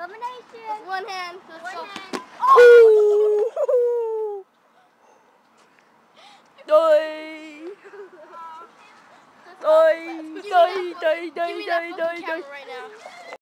Elimination. With one hand. One hand. Oh! Doi! Doi! Doi! Doi! Doi! Doi! Doi! Right now.